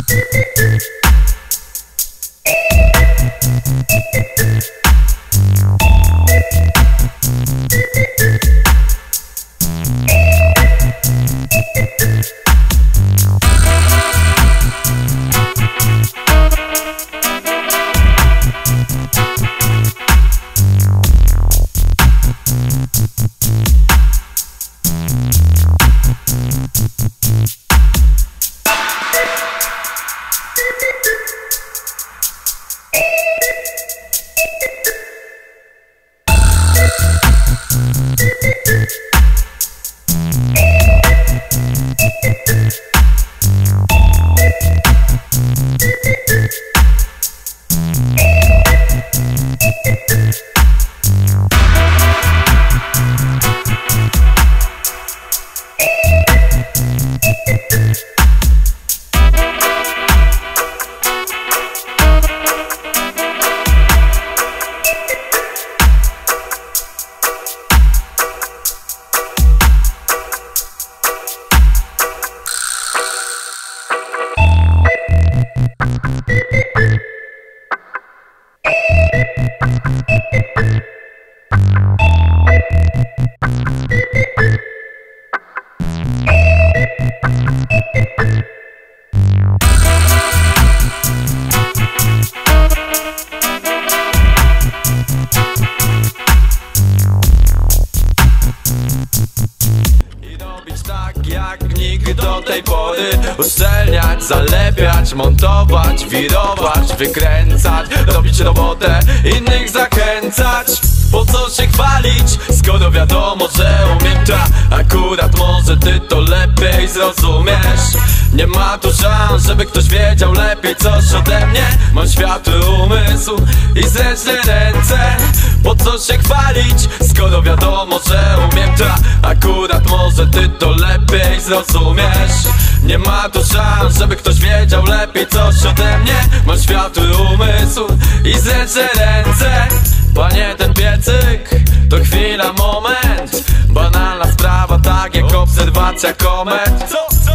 Do tej pory uszczelniać, zalepiać, montować, wirować, wykręcać, robić robotę, innych zachęcać. Po co się chwalić, skoro wiadomo, że umiem to. Akurat może ty to lepiej zrozumiesz. Nie ma tu szans, żeby ktoś wiedział lepiej coś ode mnie. Mam światły umysł i zręczne ręce. Po co się chwalić, skoro wiadomo, że umiem to. Akurat może ty to lepiej zrozumiesz. Nie ma tu szans, żeby ktoś wiedział lepiej coś ode mnie. Mam światły umysł i zręczne ręce. Panie, ten piecyk to chwila, moment. Banalna sprawa, tak jak obserwacja komet.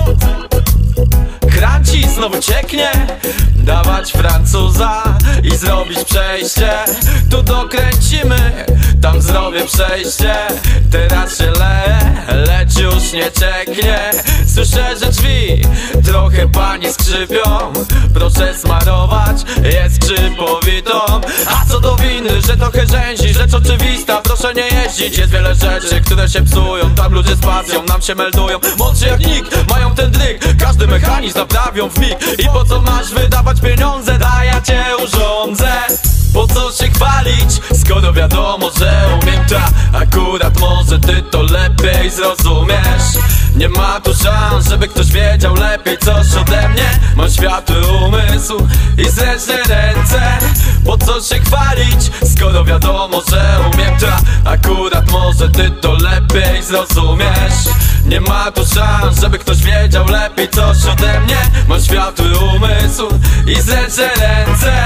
Kran ci znowu cieknie. Dawać Francuza i zrobić przejście. Tu dokręcimy, tam zrobię przejście. Teraz się leje, lecz już nie cieknie. Słyszę, że drzwi trochę pani skrzypią. Proszę smarować, jest skrzypowitą. A co do winy, że trochę rzęzi, rzecz oczywista, proszę nie jeździć. Jest wiele rzeczy, które się psują. Tam ludzie z pasją nam się meldują. Młodszy jak nikt, mają ten dryg. Każdy mechanizm naprawią w mig. I po co masz wydawać pieniądze? Daj, ja cię urządzę. Po co się chwalić, skoro wiadomo, że umiem to. Akurat może ty to lepiej zrozumiesz. Nie ma tu szans, żeby ktoś wiedział lepiej coś ode mnie. Mam światły umysł i zręczne ręce. Po co się chwalić, skoro wiadomo, że umiem to. Akurat może ty to lepiej zrozumiesz. Nie ma tu szans, żeby ktoś wiedział lepiej coś ode mnie. Mam światły umysł i zręczne ręce.